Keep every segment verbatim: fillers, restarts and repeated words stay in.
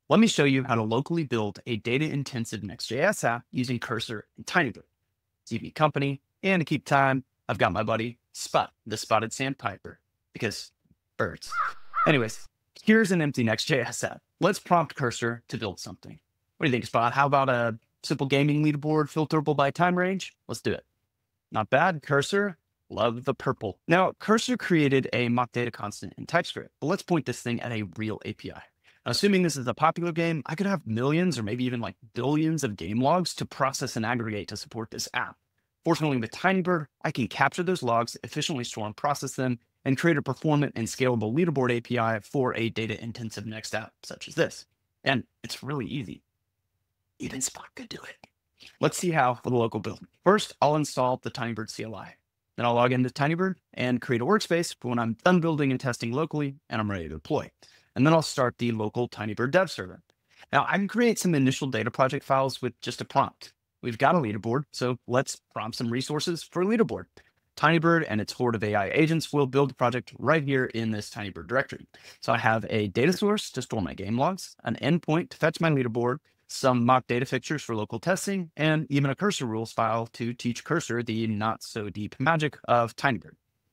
Let me show you how to locally build a data-intensive Next.js app using Cursor and Tinybird. To keep company and to keep time, I've got my buddy Spot, the spotted sandpiper, because birds. Anyways, here's an empty Next.js app. Let's prompt Cursor to build something. What do you think, Spot? How about a simple gaming leaderboard filterable by time range? Let's do it. Not bad, Cursor. Love the purple. Now, Cursor created a mock data constant in TypeScript, but let's point this thing at a real A P I. Now, assuming this is a popular game, I could have millions or maybe even like billions of game logs to process and aggregate to support this app. Fortunately, with Tinybird, I can capture those logs, efficiently store and process them, and create a performant and scalable leaderboard A P I for a data-intensive Next app such as this. And it's really easy. Even Spot could do it. Let's see how with a local build. First, I'll install the Tinybird C L I. Then I'll log into Tinybird and create a workspace for when I'm done building and testing locally and I'm ready to deploy. And then I'll start the local Tinybird dev server. Now I can create some initial data project files with just a prompt. We've got a leaderboard, so let's prompt some resources for a leaderboard. Tinybird and its horde of A I agents will build the project right here in this Tinybird directory. So I have a data source to store my game logs, an endpoint to fetch my leaderboard, some mock data fixtures for local testing, and even a cursor rules file to teach Cursor the not so deep magic of Tinybird.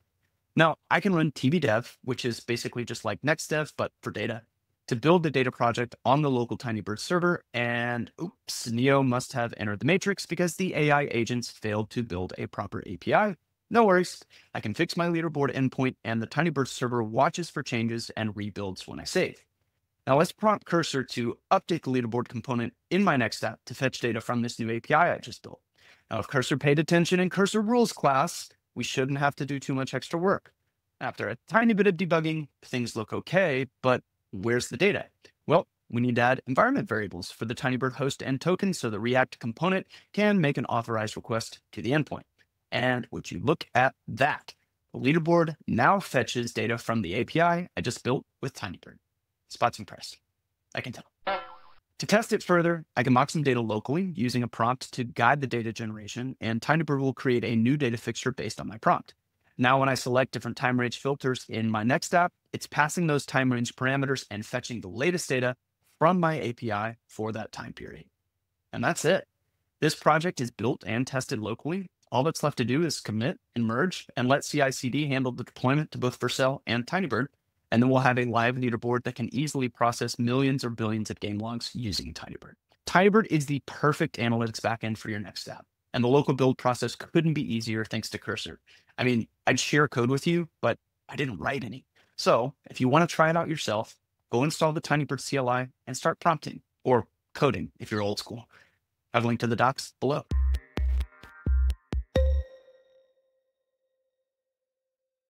Now I can run tbdev, which is basically just like nextdev, but for data, to build the data project on the local Tinybird server. And oops, Neo must have entered the matrix because the A I agents failed to build a proper A P I. No worries, I can fix my leaderboard endpoint and the Tinybird server watches for changes and rebuilds when I save. Now let's prompt Cursor to update the leaderboard component in my next app to fetch data from this new A P I I just built. Now, if Cursor paid attention in Cursor rules class, we shouldn't have to do too much extra work. After a tiny bit of debugging, things look okay, but where's the data? Well, we need to add environment variables for the Tinybird host and token so the React component can make an authorized request to the endpoint. And would you look at that? The leaderboard now fetches data from the A P I I just built with Tinybird. Spot's impressed. I can tell. To test it further, I can mock some data locally using a prompt to guide the data generation, and Tinybird will create a new data fixture based on my prompt. Now, when I select different time range filters in my next app, it's passing those time range parameters and fetching the latest data from my A P I for that time period. And that's it. This project is built and tested locally. All that's left to do is commit and merge and let C I C D handle the deployment to both Vercel and Tinybird. And then we'll have a live leaderboard that can easily process millions or billions of game logs using Tinybird. Tinybird is the perfect analytics backend for your next app. And the local build process couldn't be easier thanks to Cursor. I mean, I'd share code with you, but I didn't write any. So if you want to try it out yourself, go install the Tinybird C L I and start prompting or coding if you're old school. I've linked to the docs below.